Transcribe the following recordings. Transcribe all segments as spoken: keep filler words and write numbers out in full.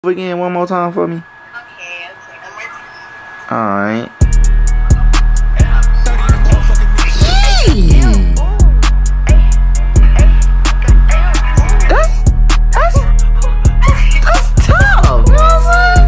Again, one more time for me. Okay, okay, one more time. Alright. That's, that's, that's tough, you know what I'm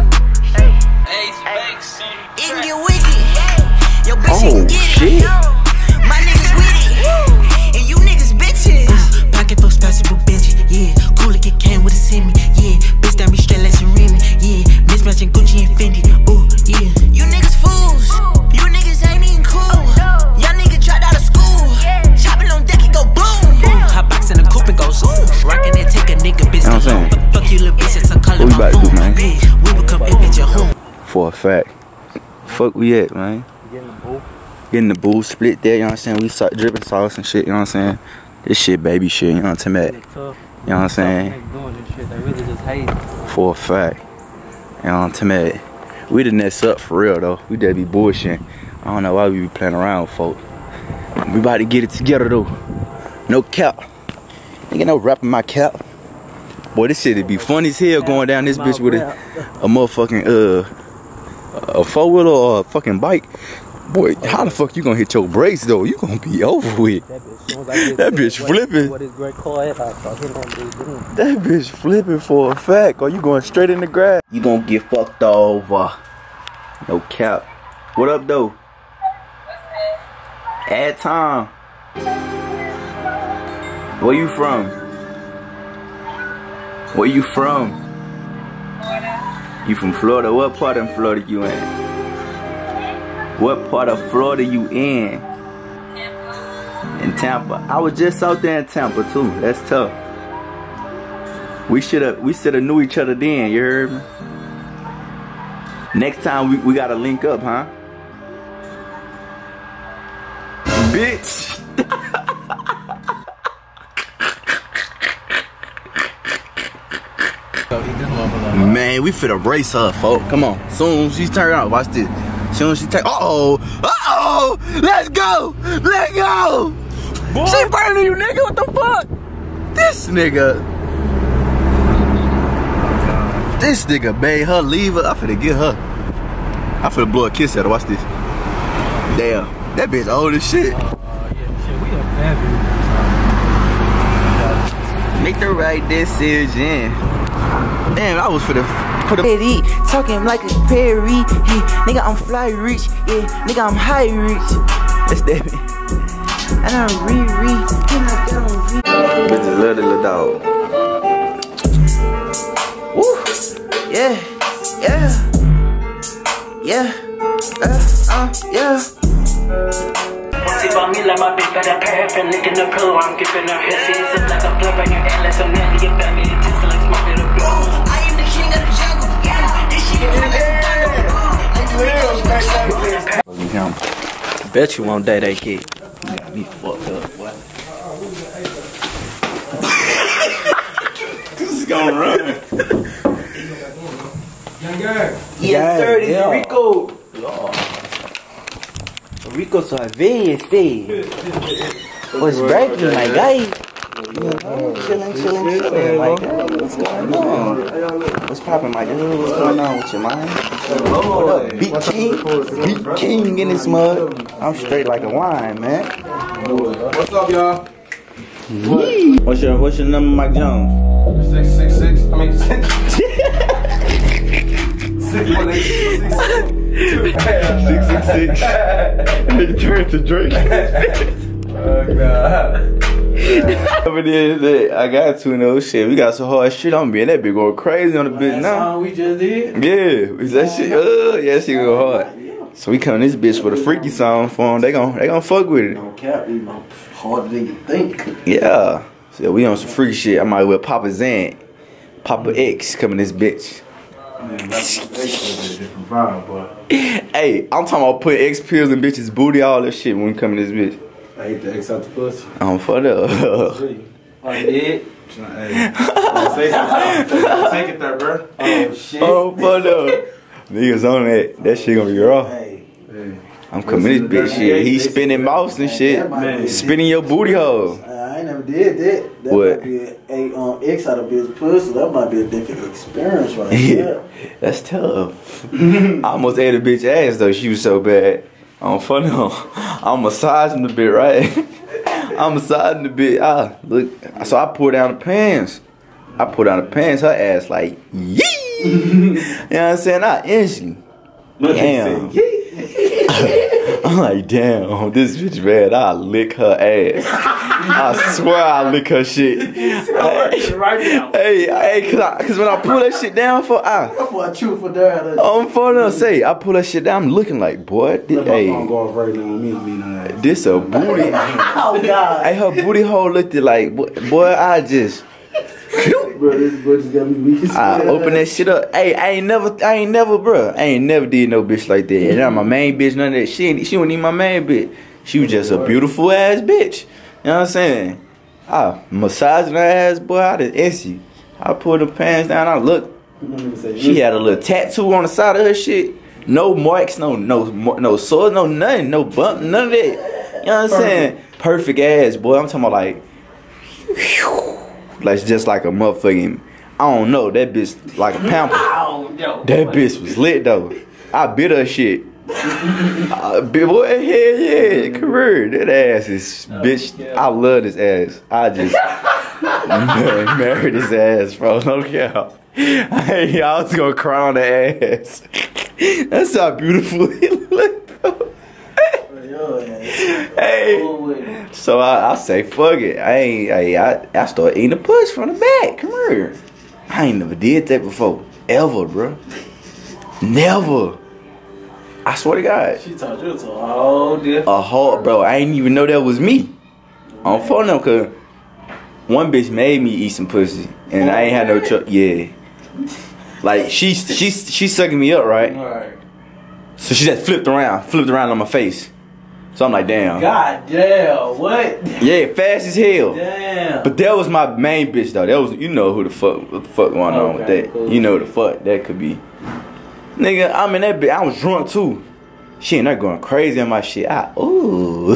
saying? It can get wicked. Your bitch Oh, can get shit. it. My niggas with it. And you niggas bitches. Pocket full special bitch. Yeah. Cooler kid came with a semi. Yeah. Bitch that be straight like Serena. Yeah. Mismatching Gucci and Fendi. Ooh, yeah. You niggas fools. You niggas ain't even cool. Young nigga dropped out of school. Chopping on deck and go boom. Hot box in the coupe and go zoom. Rockin' it, take a nigga bitch. You know what I'm saying? Fuck you little bitch. It's a color. What we about to do, man? We will come and get your home. For a fact. Fuck we at, man? Getting the booth. Getting the boo, split there, you know what I'm saying? We start dripping sauce and shit, you know what I'm saying? This shit baby shit, you know what I'm saying? It's tough. You know what I'm saying? Niggas doing this shit. They really just hate. For a fact. You know what I'm saying? We the next up for real though. We just be bullshitting. I don't know why we be playing around with folk. We about to get it together though. No cap. Ain't got no rap in my cap. Boy, this shit would be funny as hell going down this bitch with a, a motherfucking uh a four wheeler or a fucking bike. Boy, how the fuck you gonna hit your brakes though? You gonna be over with. That bitch, as soon as I get That bitch what, flipping. What his great car at, I start hitting on these dudes. That bitch flipping for a fact. Or you going straight in the grass. You gonna get fucked over. No cap. What up though? Add time. Where you from? Where you from? You from Florida? What part of Florida you in? What part of Florida you in? In Tampa. I was just out there in Tampa too. That's tough. We shoulda we shoulda knew each other then, you heard me? Next time we, we gotta link up, huh? Bitch! Man, we finna brace her, folk. Come on. Soon as she turn out, watch this. Soon as she take, uh oh, uh oh, let's go, let's go. Boy. She burning you, nigga. What the fuck? This nigga, this nigga made her leave her. I finna get her. I finna blow a kiss at her. Watch this. Damn, that bitch old as shit. Uh, uh, yeah, shit, we a family. Make the right decision. Damn, I was finna put a talking like a Perry. Hey, nigga, I'm fly rich. Yeah, nigga, I'm high rich. That's that bitch. And I'm re-re. Bitches love the little dog. Woo. Yeah, yeah, yeah, uh, uh, yeah. She bought me like my bitch, but I paraffin, licking the pillow, I'm giving her his. She's just like a flip on your endless, I'm nearly get back me to tinsel like smoke in a blow. I am the king of the jungle, yeah. This shit is Him. Bet you one day they kid. You got me fucked up, boy. This is gonna run. Yes, sir, this yeah. is Rico. Rico Suave, stay. What's breaking, my guy? Chillin', chillin', chillin', my guy. What's going on? What's poppin', my dude? What's going on with your mind? What up, Beat King? Beat King in this mug. I'm straight like a wine, man. What's up, y'all? What's your What's your number, Mike Jones? Six six six. I mean six. Six one eight six six six. Nigga turned to Drake. Oh god. Over there, I got two of those shit. We got some hard shit on me, and that bitch going crazy on the bitch now. we just did? Yeah, is that shit? Uh, yeah, that shit go hard. So we come this bitch with a freaky song for them. They gon' they gon' fuck with it. No cap, you know, harder than you think. Yeah. So we on some freaky shit. I might with Papa Zan, Papa X coming this bitch. Man, that's a different vibe, boy. Hey, I'm talking about putting X pills in bitches' booty, all that shit when we come in this bitch. I hate the X out the pussy. I'm for the. I did. Hey, say something. Take it there, bro. Oh shit. Oh, for the. Niggas on that. That shit gonna be raw. Hey. Hey. I'm coming this bitch shit. He spinning mouse and shit. Spinning your booty hole. I ain't never did that. That What? might be a, a um, X out of bitch pussy. That might be a different experience right Yeah, there. that's tough. I almost ate a bitch ass though. She was so bad. I'm funny. I'm massaging the bit, right? I'm massaging the bit. Ah, look. So I pulled down the pants. I pulled down the pants. Her ass like, yee. You know what I'm saying? I instantly. Damn. I'm like, damn, this bitch bad. I lick her ass. I swear I lick her shit. Hey, right now. hey, hey, cause, I, cause when I pull that shit down for, I, That boy true for that. I'm funny to say, I pull that shit down, I'm looking like, boy, this, Let my hey, phone go off right now. Me, me, nah. this a booty. Oh God. Hey, her booty hole looked like, boy, boy, I just, Bro, this boy just got me weak as I hell. open that shit up. Hey, I ain't never, I ain't never, bro. I ain't never did no bitch like that. And now my main bitch, none of that. She ain't, she wasn't even my main bitch. She was just a beautiful ass bitch. You know what I'm saying? I massaging her ass, boy. I did insy. I pulled the pants down. I looked. She had a little tattoo on the side of her shit. No marks, no, no, no sores, no nothing, no bump, none of that. You know what I'm saying? Perfect ass, boy. I'm talking about like. Like just like a motherfucking, I don't know, that bitch like a pamper. That bitch was lit though. I bit her shit. I bit, boy, hell yeah, career. That ass is, bitch, I love this ass. I just man, married this ass, bro. No cap. Hey, I was gonna cry on the ass. That's how beautiful it looked, bro. Hey, so I, I say fuck it. I ain't. I I, I start eating the puss from the back. Come here. I ain't never did that before, ever, bro. Never. I swear to God. She taught you to a whole different. A whole, bro. I ain't even know that was me. On phone them, cause one bitch made me eat some pussy, and I ain't had no choice. Yeah. Like she she she sucking me up, right? Right. So she just flipped around, flipped around on my face. So I'm like, damn. God damn, what? Yeah, fast as hell. Damn. But that was my main bitch though. That was, you know who the fuck, what the fuck going on with Okay, that. cool. You know the fuck that could be. Nigga, I'm in that bitch. I was drunk too. She ain't not going crazy on my shit. I, ooh,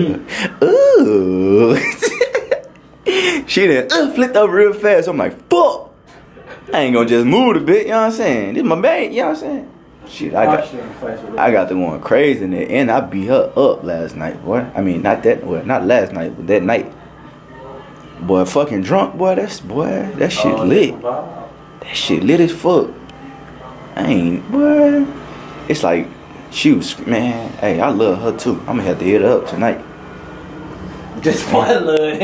ooh. She done uh, flipped up real fast. I'm like, fuck. I ain't gonna just move a bit. You know what I'm saying? This my bang. You know what I'm saying? Shit, I got, I got the one crazy in there, and I beat her up last night, boy. I mean, not that, well, not last night, but that night. Boy, fucking drunk, boy. That's boy, that shit Oh, lit. That shit lit as fuck. I ain't, boy. It's like she was, man. Hey, I love her too. I'm gonna have to hit her up tonight. Just one love.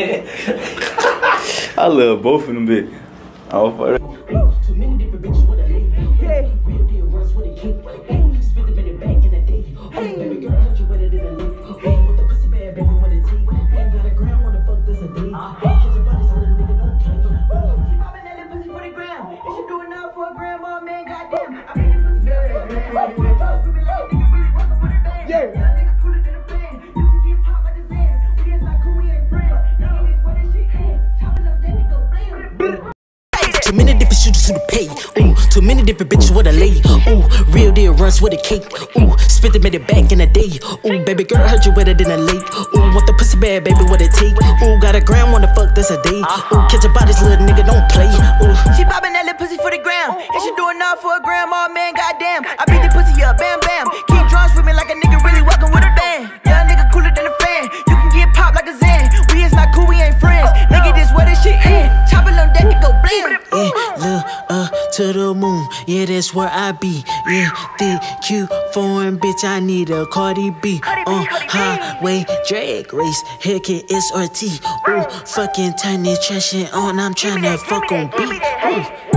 I love both of them, bitch. Oh, for it. Too many different bitches with a lady. Real deal runs with a king. Spit them in the back in the day. Oh, baby girl, hurt you with it in the lip. Oh, with the pussy bad, baby, with a teeth. Ain't got a ground when the fuck does a day. Catch your body so little nigga don't play. She poppin' that little pussy for the ground. And she doing now for a grandma, man, goddamn. I mean, the pussy bad, baby, with a teeth. Drugs, we be like, nigga really welcome with a bang. Yeah, nigga cooler than a fan. You can get popped like a Zan. We is not cool, we ain't friends. Nigga, this what this shit is. Chopping up, that nigga blam. Too many different shooters to the pay. Ooh, too many different bitches with a lady. Ooh, real deal runs with a cake. Ooh, spit them in the back in the day. Ooh, baby girl, heard you wetter than a lake. Ooh, want the pussy bad, baby, what it take. Ooh, got a gram, wanna fuck, that's a day. Ooh, catch your bodies, little nigga, don't play. Ooh, she poppin' that little pussy for the ground. And she doing all for a grandma, man, goddamn. I beat the pussy up, bam, bam. Keep drums with me like a nigga really walking with a band. Young nigga cooler than a fan. You can get popped like a Zan. We is not cool, we ain't friends. Nigga, this where this shit is. Chopping on deck to go blam. Yeah, look up to the moon, yeah, that's where I be. Yeah, thick, cute, foreign bitch, I need a Cardi B. On highway, drag race, haircut S R T. Ooh, fucking tiny trashing on, I'm tryna fuck on beat. Ooh.